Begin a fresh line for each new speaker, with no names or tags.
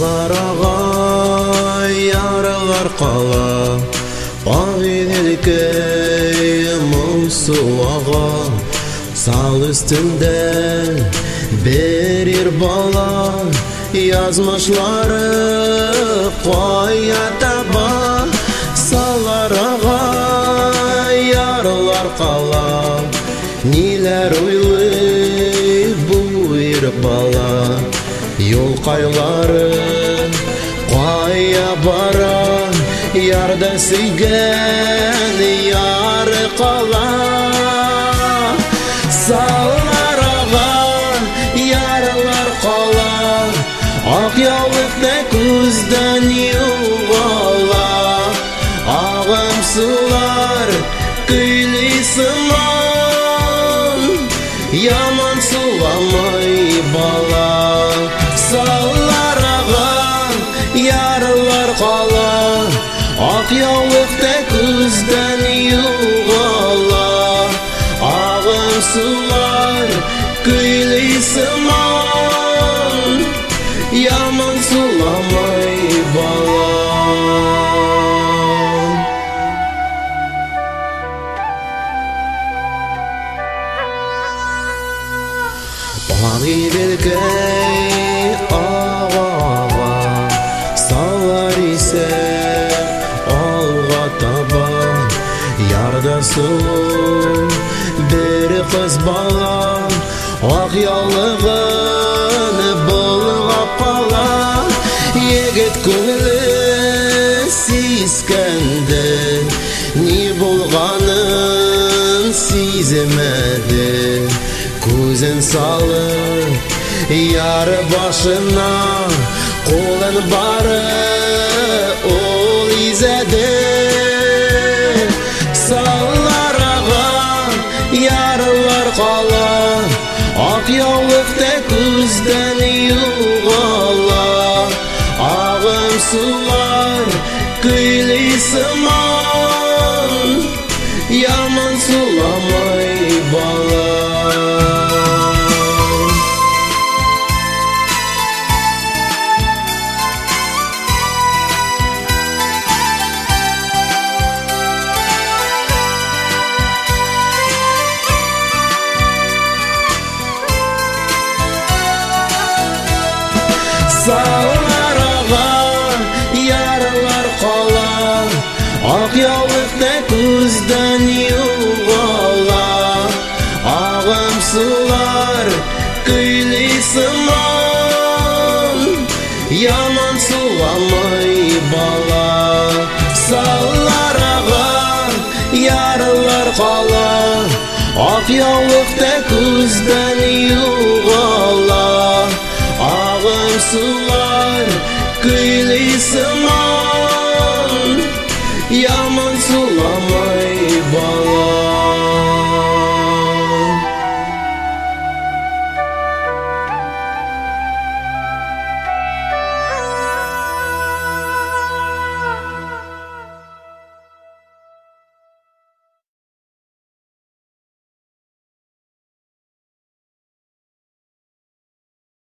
Салар ағай, ярылар қала, Ағиделкей мұңсу аға. Сал үстінде берер бала, Язмышлары қоя таба. Салар ағай, ярылар қала, Нилер ойлы бұйыр бала. Yol kayları koya bara, Yarda suygen yarı kala. Sallar ağa, yarlar kala, Ak yağlıkta kuzdan yuvala. Ağım sular kıylı sıman, Yaman sulamay bala. Sallar ağa, yarlar kala, Ak yağlıkta kuzdan yuvala. Ağım sular kıylı sıman, Yaman sulamay bala. Ағиделкей аға, салар ise алға таба. Ярдасың бір қыз бала, Ақ яулығын бұлғап қала. Егет көңілі сескенді, Не болғанын сеземеді. Көзін салып, яры башына, Қолын бары ол изеді. Салар аға, ярылар қала, Ақ яулықта көзден юғала. Ағым сулар күйлі сыман, Яман суламай бала. Салар аға, ярылар қала, Ақ яулықта көзден юғала. Ағым сулар күйлі сыман, Яман суламай бала. Салар аға, ярылар қала, Ақ яулықта көзден юғала. Ağım sular